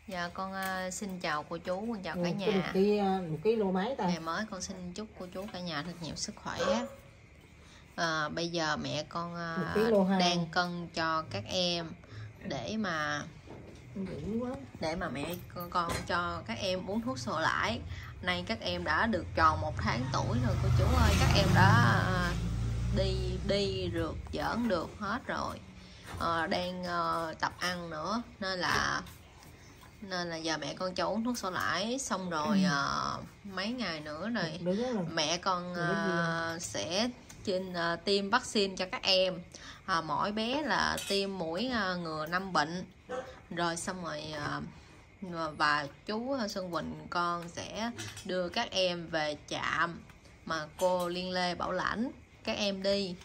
Dạ con xin chào cô chú, con chào cả nhà. Một ký lô mấy ta? Ngày mới con xin chúc cô chú cả nhà thật nhiều sức khỏe. Bây giờ mẹ con đang cân cho các em để mà mẹ con cho các em uống thuốc sổ lãi. Nay các em đã được tròn 1 tháng tuổi rồi cô chú ơi, các em đã đi rượt giỡn được hết rồi, đang tập ăn nữa, nên là giờ mẹ con cho uống thuốc sổ lãi xong rồi. Mấy ngày nữa rồi mẹ con sẽ tiêm vaccine cho các em. Mỗi bé là tiêm mũi ngừa 5 bệnh rồi xong rồi, và chú Xuân Quỳnh con sẽ đưa các em về trạm mà cô Liên Lê bảo lãnh các em đi.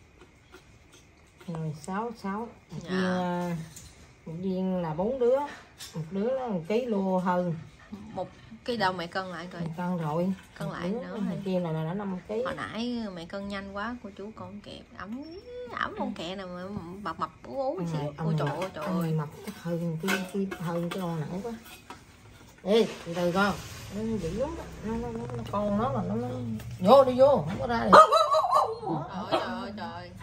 Rồi 6 một viên là 4 đứa, một đứa là 1 ký lô hơn. 1 ký đâu mẹ cân lại rồi? Cân rồi. Cân lại nữa. Kia là đã 5 ký. Hồi nãy mẹ cân nhanh quá cô chú con kịp ẩm con kẹ nào mà mập ú xíu. Ôi trời ơi. Mập chắc hơn cái con nãy quá. Ê, từ từ con. Nó dữ lắm đó. Nó con nó là nó vô đi vô, không có ra được. Trời.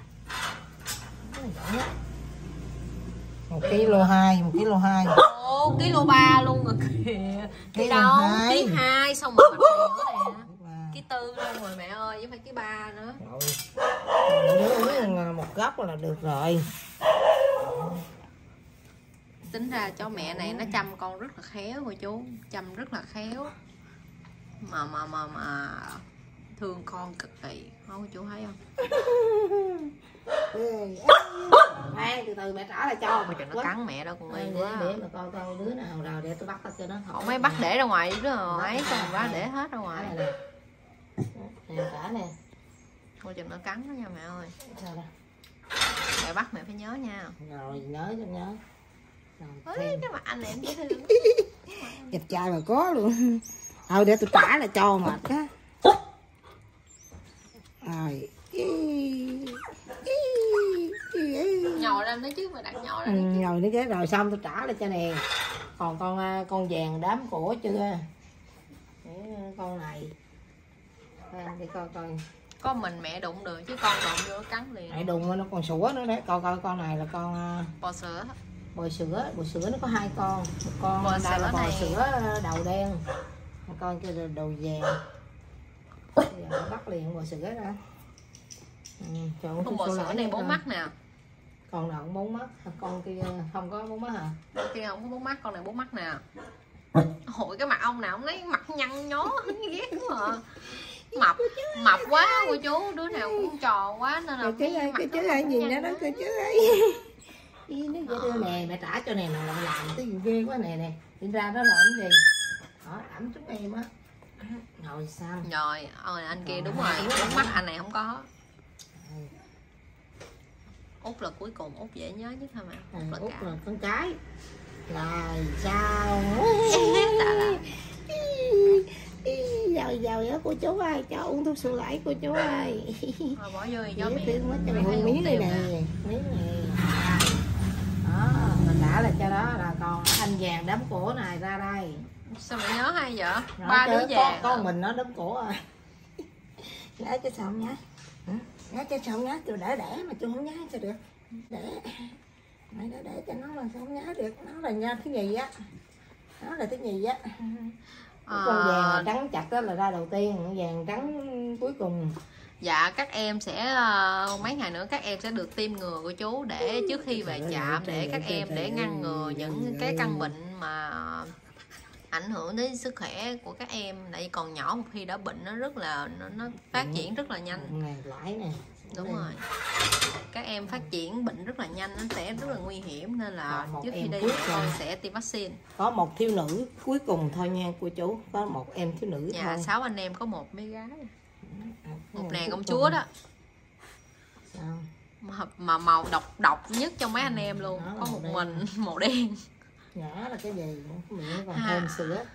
1 kg 2, 1 kg 2. Ồ, kg 3 luôn rồi kìa. Cái đâu? Kg 2 xong rồi nữa nè. Kg 4 luôn rồi mẹ ơi, chứ phải kg 3 nữa. Rồi. Một góc là được rồi. Tính ra cháu mẹ này nó chăm con rất là khéo cô chú, chăm rất là khéo. Mà thương con cực kỳ. Không cô chú thấy không? Từ từ mẹ trả lại cho. Mà nó cắn mẹ đâu con Nghi quá. Để mà coi đứa nào rồi để tôi bắt cho nó. Không, mấy bắt để ra ngoài đứa nào ấy xong rồi bắt để hết ra ngoài. Nè trả nè. Coi chừng nó cắn đó nha mẹ ơi. Sao đây? Mẹ bắt mẹ phải nhớ nha. Rồi nhớ cho nhớ. Ê, cái mặt anh này em dễ thương. Đẹp trai mà có luôn. Thôi để tôi trả lại cho mệt á. Rồi. Nhồi ra nó chứ mà đặt nhồi ra nhồi nó chứ rồi xong tôi trả lại cho nè. Còn con vàng đám cổ chưa? Để con này để coi có mình mẹ đụng được chứ con đụng vô cắn liền. Mẹ đụng nó còn sủa nữa đấy. Coi con này là con bò sữa. Bò sữa nó có 2 con. Một con bò đây là bò sữa đầu đen, một con kia là đầu vàng. Bây giờ bắt liền bò sữa ra. Con bò sữa này 4 mắt nè. Con nào cũng 4 mắt, con kia không có 4 mắt hả? Con kia không có 4 mắt, con này 4 mắt nè. Hội cái mặt ông nào ông lấy mặt nhăn nhó ghét quá à. Mập quá cô chú, đứa nào cũng tròn quá nên là cái chứ ai gì nữa đó cái chứ ấy. Nó dễ thương nè, mẹ trả cho nè, mà làm cái gì ghê quá nè. Đi ra đó làm cái gì? Đó, ẩm chúng em á. Rồi sao? Rồi, anh kia đúng rồi, đúng mắt anh này không có. Út là cuối cùng, Út dễ nhớ nhất hả mẹ? Út là con cái. Là sao? Giàu cô chú ơi, cho uống thuốc sổ lãi cô chú ơi. Rồi bỏ vô cho mẹ. Miếng này nè, miếng này. Đó, mình đã là cho đó là còn anh vàng đám cổ này ra đây. Sao mẹ nhớ hay vậy? 3 đứa vàng. Con mình nó đám cổ rồi. Nhớ cho xong nhá. Nhớ cho xong nhá, tôi để mà tôi không nhớ cho được. Mày đã để cho nó mà sao không nhớ được. Nó là nha thứ nhì á. Nó là thứ nhì á. Con vàng là trắng chặt đó là ra đầu tiên, con vàng trắng cuối cùng. Dạ các em sẽ mấy ngày nữa các em sẽ được tiêm ngừa của chú để trước khi về trạm để các em để ngăn ngừa những cái căn bệnh mà ảnh hưởng đến sức khỏe của các em. Tại còn nhỏ một khi đã bệnh nó rất là nó phát triển rất là nhanh. Đúng rồi. Các em phát triển bệnh rất là nhanh, nó sẽ rất là nguy hiểm nên là trước khi đi con sẽ tiêm vaccine. Có một thiếu nữ cuối cùng thôi nha cô chú, có một em thiếu nữ thôi. 6 anh em có một mấy gái. Một nàng công chúa đó. Sao? Mà màu độc nhất trong mấy anh em luôn, có một mình màu đen. Nhỏ là cái gì? Miệng còn thơm sữa.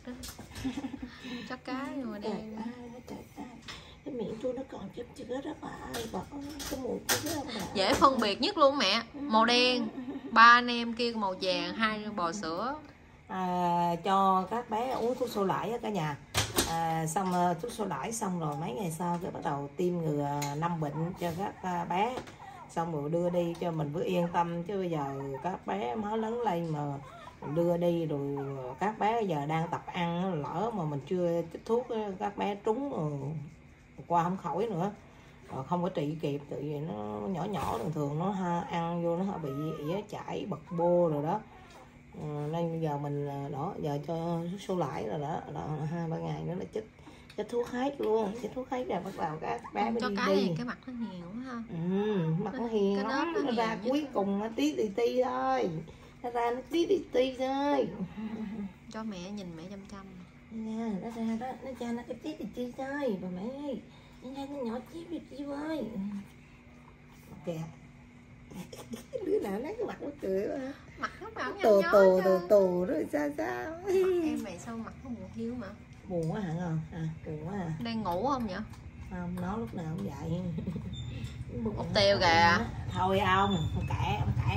Chắc cái rồi đen. Cái miệng tôi nó còn chút chữa đó bà ơi, bà có cái mùi chữa đó bà. Dễ phân biệt nhất luôn mẹ, màu đen, 3 anh em kia màu vàng, 2 bò sữa. cho các bé uống thuốc sổ lãi cả nhà. Xong thuốc sổ lãi xong rồi mấy ngày sau cái bắt đầu tiêm ngừa 5 bệnh cho các bé, xong rồi đưa đi cho mình mới yên tâm, chứ bây giờ các bé mới lớn lên mà mình đưa đi rồi các bé bây giờ đang tập ăn, lỡ mà mình chưa chích thuốc các bé trúng rồi qua không khỏi nữa, không có trị kịp, tự vì nó nhỏ nhỏ thường thường nó ăn vô nó bị ỉa chảy bật bô rồi đó. Nên giờ mình đó giờ cho số lãi rồi đó, là 2-3 ngày nữa là chích thuốc hết luôn, chích thuốc hết rồi bắt đầu các bé mới cho đi cái đi. này cái mặt nó hiền quá ha. Mặt nó hiền cái lắm, nó nó ra cuối cùng nó tí ti thôi, nó ra nó tí ti thôi. Cho mẹ nhìn mẹ chăm Nha, nó ra đó, nó ra nó cái tí ti thôi bà mẹ ơi, nó ra nó nhỏ tí ơi. Kìa đứa nào lấy cái mặt nó cười quá, mặt lúc nào cũng tù rồi sao em mày sao mặt nó buồn hiu mà buồn quá hả? Buồn quá à. Đang ngủ không vậy? Không, nó lúc nào cũng vậy. Út tiêu kìa. Thôi ông kệ.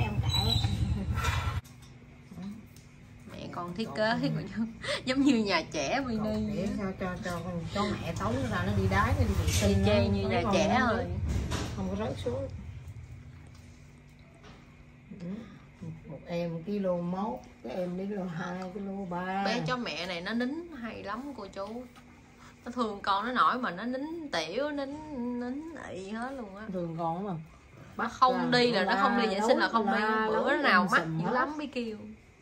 Mẹ còn thiết kế giống như nhà trẻ mini. Để cho mẹ tống nó ra, nó đi đái, nó đi vệ sinh chơi như nhà trẻ rồi. Không có rớt xuống. Một em 1,1 kg, cái em đi 2,3 kg. Bé chó mẹ này nó nín hay lắm cô chú. Nó thương con nó nổi mà nó nín tiểu, nín ị hết luôn á. Thương con mà. Nó không đi là nó không đi vệ sinh là không đi. Bữa nào mắc dữ lắm mới kêu.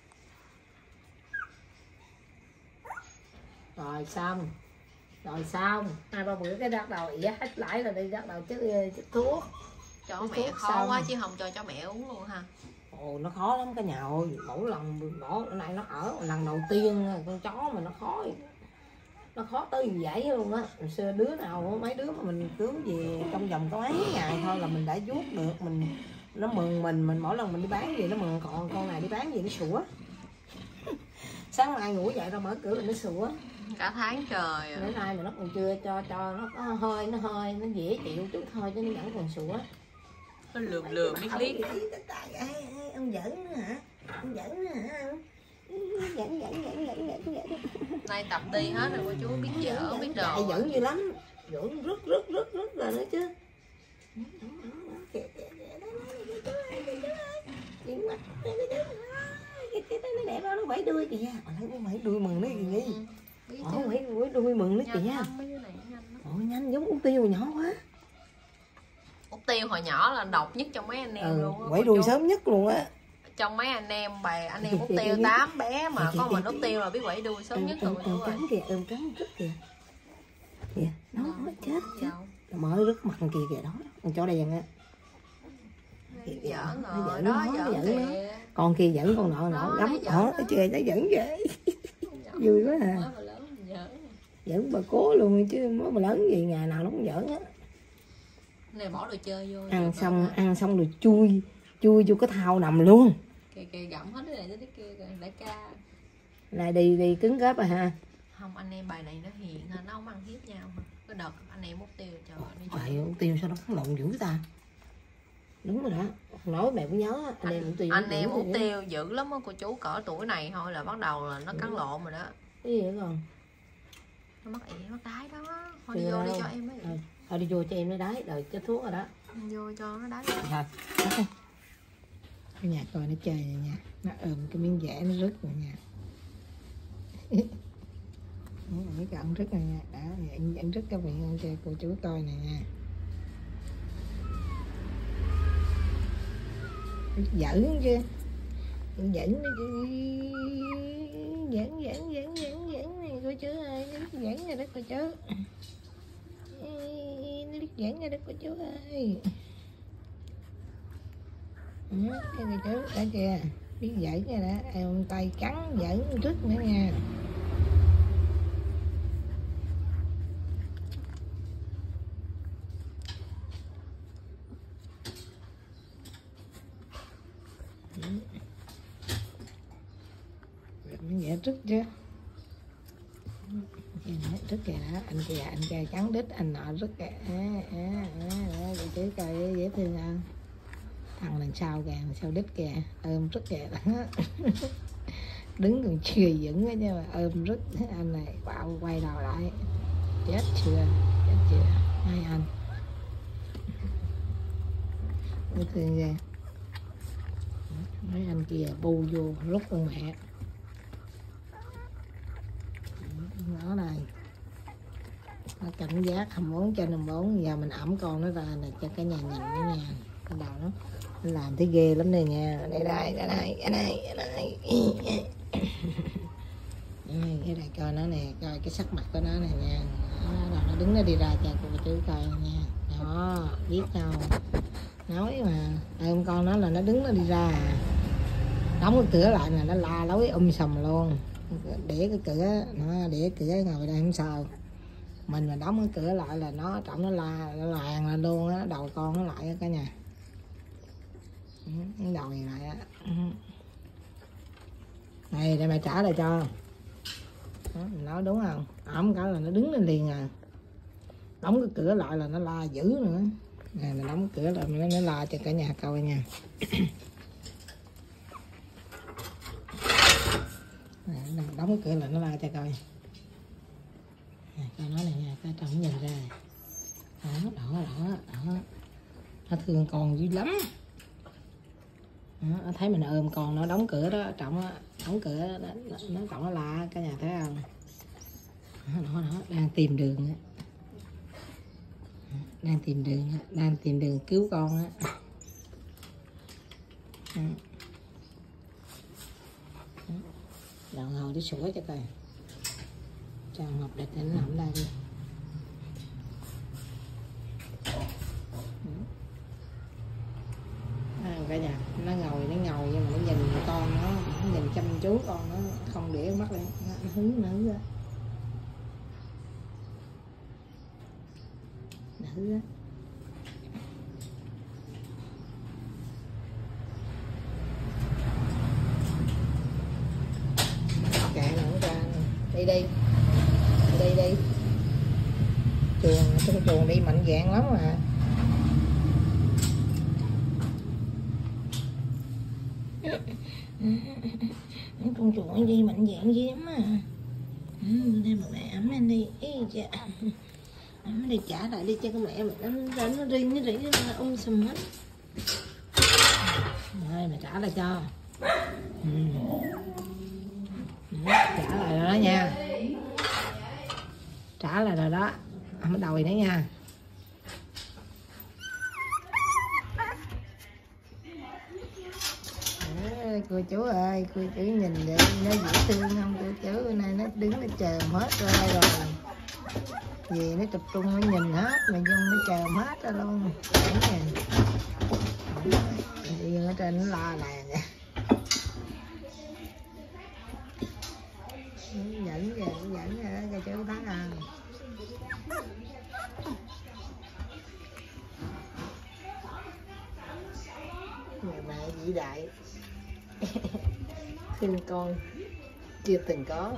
Rồi xong 2-3 bữa cái bắt đầu ỉa hết lại rồi đi bắt đầu chích thuốc. Cho mẹ khó quá chứ không cho mẹ uống luôn ha. Ồ, nó khó lắm cả nhà ơi, mỗi lần này nó ở lần đầu tiên con chó mà nó khó tới như vậy luôn á. Hồi xưa đứa nào mấy đứa mà mình cứu về trong vòng có mấy ngày thôi là mình đã vuốt được, nó mừng mình mỗi lần mình đi bán gì nó mừng, còn con này đi bán gì nó sủa. Sáng mai ngủ dậy ra mở cửa là nó sủa cả tháng trời. Bữa nay mà nó còn chưa cho nó hơi nó dễ chịu chút thôi chứ nó vẫn còn sủa. Nó lườm biết liếc. Ông giỡn nữa hả? Ông giỡn nữa hả? Giỡn. Nay tập đi hết rồi cô chú, biết dở biết đồ. Giỡn như lắm. Giỡn rất rồi nữa chứ. Nó đẹp đó, nó vẫy đuôi kìa. Nó vẫy đuôi mừng nó kìa Nhi. Vẫy đuôi mừng nó kìa. Nhanh giống Út Tiêu nhỏ quá. Út Tiêu hồi nhỏ là độc nhất trong mấy anh em luôn á. Vẫy đuôi sớm nhất luôn á. Trong mấy anh em anh em Út Tiêu 8 bé mà có mình Út Tiêu là biết vẫy đuôi sớm nhất rồi. Cắn kìa, cắn rất kìa. Kìa, nó chết. Mở rất mặt kìa đó. Con chó đen á. Giỡn rồi, đó giỡn kìa. Con kia giỡn con nọ gắm nó chơi nó giỡn vậy. Vui quá à. Giỡn bà cố luôn chứ mới mà lớn gì ngày nào nó cũng giỡn á. Này bỏ đồ chơi vô. Ăn xong rồi chui vô cái thau nằm luôn. Kìa gặm hết cái này tới cái kia kìa, đại ca. Này đi cứng cáp rồi ha. Không, anh em bài này nó hiền ha, nó không ăn hiếp nhau mà. Cái đợt anh em Út Tiêu trời ơi. Út Tiêu sao nó cắn lộn dữ ta? Đúng rồi đó. Nói mẹ cũng nhớ anh em Út Tiêu dữ lắm á cô chú, cỡ tuổi này thôi là bắt đầu là nó cắn lộn rồi đó. Cái gì nữa còn? Nó mắc ị mắc đái đó. Thôi đi vô đi cho em ấy. Thôi đi vô cho em nó đái, rồi chết thuốc rồi đó. Vô cho nó đái. Rồi. Cái nhà coi nó chơi này nha. Nó ôm cái miếng dẻ nó rứt rồi nha. Mấy cái ông rứt này nha. Đó, anh rứt cái miệng cho cô chú coi này nha. Giỡn chứ. Giỡn nó chứ. Giỡn này cô chú ơi, nó giỡn rồi đó cô chú. Nó giỡn rồi đó cô chú ơi. Cái cô chú đã kìa, biết giỡn rồi đó, em tay cắn giỡn rứt nữa nha. Dạ rứt chưa? Rứt kìa đó, anh kia cắn đít, anh nọ rứt kìa. Chị chứ coi dễ thương không? Thằng đằng sau kìa, sau đít kìa, ôm rứt kìa đó. đứng còn chưa vững á chứ mà ôm rứt. Anh này bảo quay đầu lại chết chưa hai anh nó thương ghê. Mấy anh kia bu vô rút con mẹ nó này, nó cảnh giác 24/24. Giờ mình ẩm con nó ra này cho cả nhà nhìn nó nha. Cái đầu nó làm thấy ghê lắm đây nha. Đây cái này coi nó nè, coi cái sắc mặt của nó này nha. Nó đứng nó đi ra cho cô chú coi nha. Đó biết đâu nói mà ôm con nó là nó đứng nó đi ra à. Đóng cái cửa lại là nó la lối sầm luôn. Để cái cửa nó để cửa ngồi đây không sao, mình mà đóng cái cửa lại là nó trọng nó la nó làng lên luôn á. Đầu con nó lại á cả nhà, cái đầu này lại á. Này để mày trả lại cho. Đó, mình nói đúng không? Ẩm cả là nó đứng lên liền à. Đóng cái cửa lại là nó la dữ nữa. Nè mình đóng cửa lại nó la cho cả nhà coi nha. Đóng cái cửa lại nó la cho coi. Coi nó này nha, cái trọng nhìn ra. Đó. Nó thương con dữ lắm. Đó, thấy mình ôm con nó đóng cửa đó, trọng đóng cửa nó trọng nó la cả nhà thấy không? Đó đang tìm đường á. Đang tìm đường cứu con á. Đoạn hồi đi sủa cho coi. Cho Ngọc Địch nó nằm đây đi. Cả nhà nó ngồi nhưng mà nó nhìn con nó nhìn chăm chú con nó không để mắt lên, nó hứng nữa nữ á. Kệ nó ra đi chuồng đi mạnh dạn lắm mà. Con chuột đi mạnh dạn dữ lắm à. Đây mà mẹ ấm anh đi. Ấm đi trả lại đi cho con mẹ mình nó rỉ nó sùm hết. Rồi mày trả lại cho. Trả lại rồi đó nha. Trả lại rồi đó. Không có đòi nữa nha. Cô chú ơi, cô chú nhìn để nó dễ thương không cô chú? Bữa nay nó đứng nó chờ hết rồi. Vì nó tập trung nó nhìn hết, mà Dung nó chờ hết ra luôn. Đi ở trên nó la nè. Dẫn rồi đó, cô chú thấy không? Người mẹ vĩ đại. Thương con chưa từng có.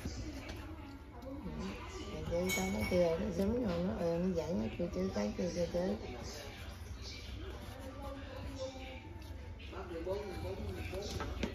Chơi tao nó cười nó giống rồi nó dạy nó cười chơi cái cười chơi.